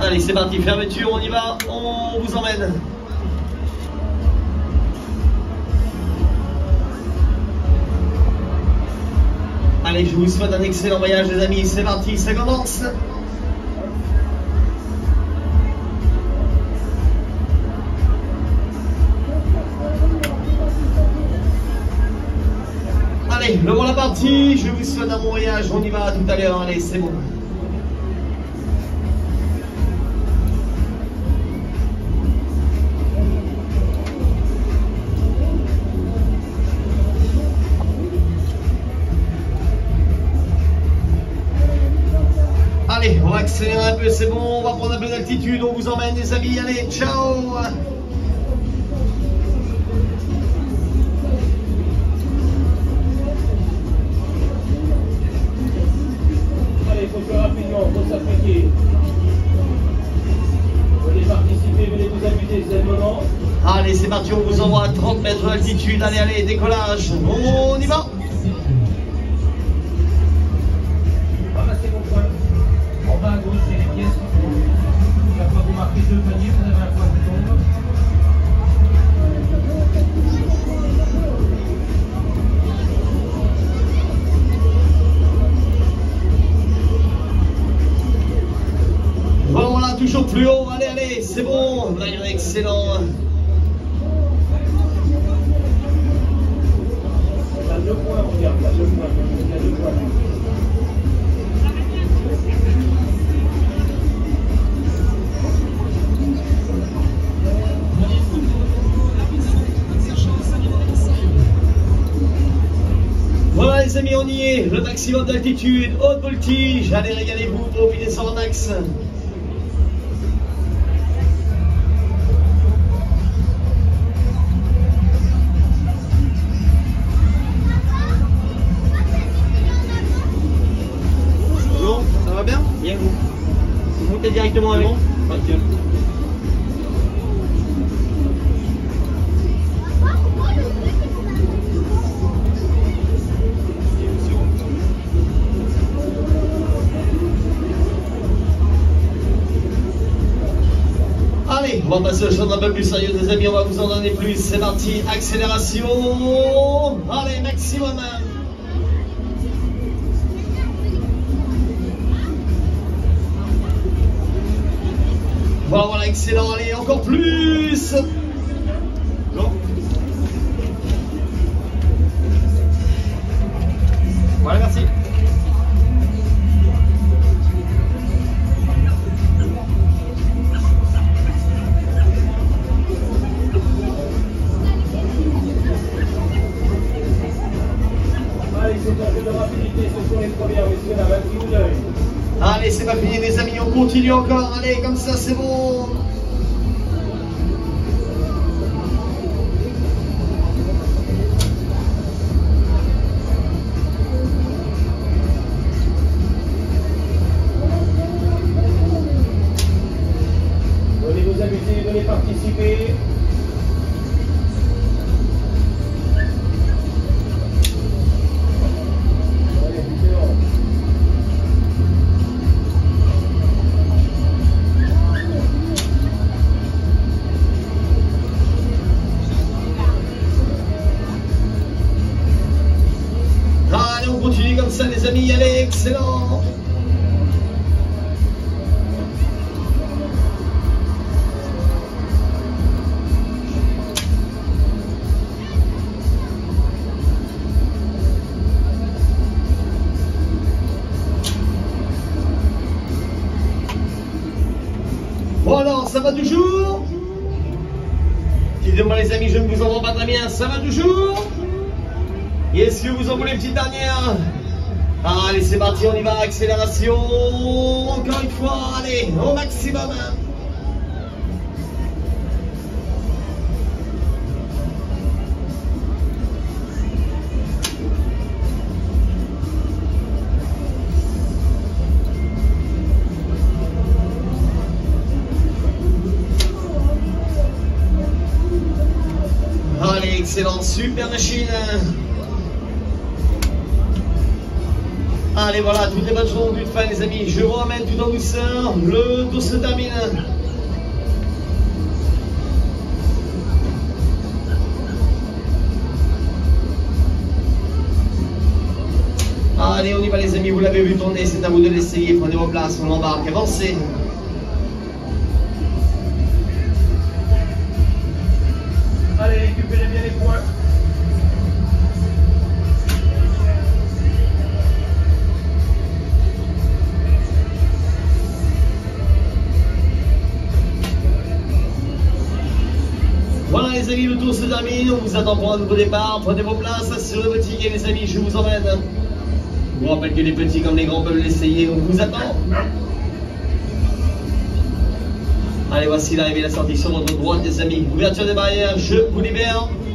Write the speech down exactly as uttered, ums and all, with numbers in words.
Allez, c'est parti, fermeture, on y va, on vous emmène. Allez, je vous souhaite un excellent voyage les amis, c'est parti, ça commence. Allez, le voilà parti, je vous souhaite un bon voyage, on y va à tout à l'heure, allez, c'est bon. Allez, on va accélérer un peu, c'est bon, on va prendre un peu d'altitude, on vous emmène les amis, allez, ciao. Allez, il faut faire rapidement, il faut s'appliquer. Venez participer, venez vous amuser, c'est le moment. Allez, c'est parti, on vous envoie à trente mètres d'altitude, allez, allez, décollage, on y va. Ramassez vos points. En bas à gauche, il y a les pièces qui tombent. Chaque fois que vous marquez deux paniers, vous avez un point qui tombe. Bon, voilà, toujours plus haut, allez, allez, c'est bon, là, excellent. Il y a deux points, regarde, il y a deux points. Il y a deux points. Voilà les amis, on y est, le maximum d'altitude, haute voltige, allez régalez-vous, profitez sur le max. Bonjour, ça va bien? Bien vous. Vous montez directement avec. Bon, pas de gueule. Allez, on va passer aux choses un peu plus sérieuses les amis, on va vous en donner plus, c'est parti, accélération, allez, maximum. Voilà, voilà, excellent, allez, encore plus. Bon. Voilà, merci. Allez, c'est un peu de rapidité, ce sont les premières, messieurs, là, vingt-six ou l'œil. Allez, c'est pas fini les amis, on continue encore, allez, comme ça c'est bon. Venez vous amuser, venez participer. Allez, excellent. Allez, on continue comme ça les amis, allez, excellent. Bon alors, ça va toujours? Dites-moi les amis, je ne vous entends pas très bien, ça va toujours? Et est-ce que vous en voulez une petite dernière? Allez, c'est parti, on y va, accélération. Encore une fois, allez, au maximum. Allez, excellent, super machine. Allez, voilà, toutes les bonnes choses au but de fin, les amis. Je vous ramène tout en douceur. Le tour se termine. Allez, on y va, les amis. Vous l'avez vu tourner, c'est à vous de l'essayer. Prenez vos places, on embarque. Avancez. Allez, récupérez bien les points. Voilà les amis, le tour se termine, on vous attend pour un nouveau départ, prenez vos places, assurez vos tickets les amis, je vous emmène. Je vous rappelle que les petits comme les grands peuvent l'essayer, on vous attend. Allez, voici l'arrivée, la sortie sur votre droite les amis, ouverture des barrières, je vous libère.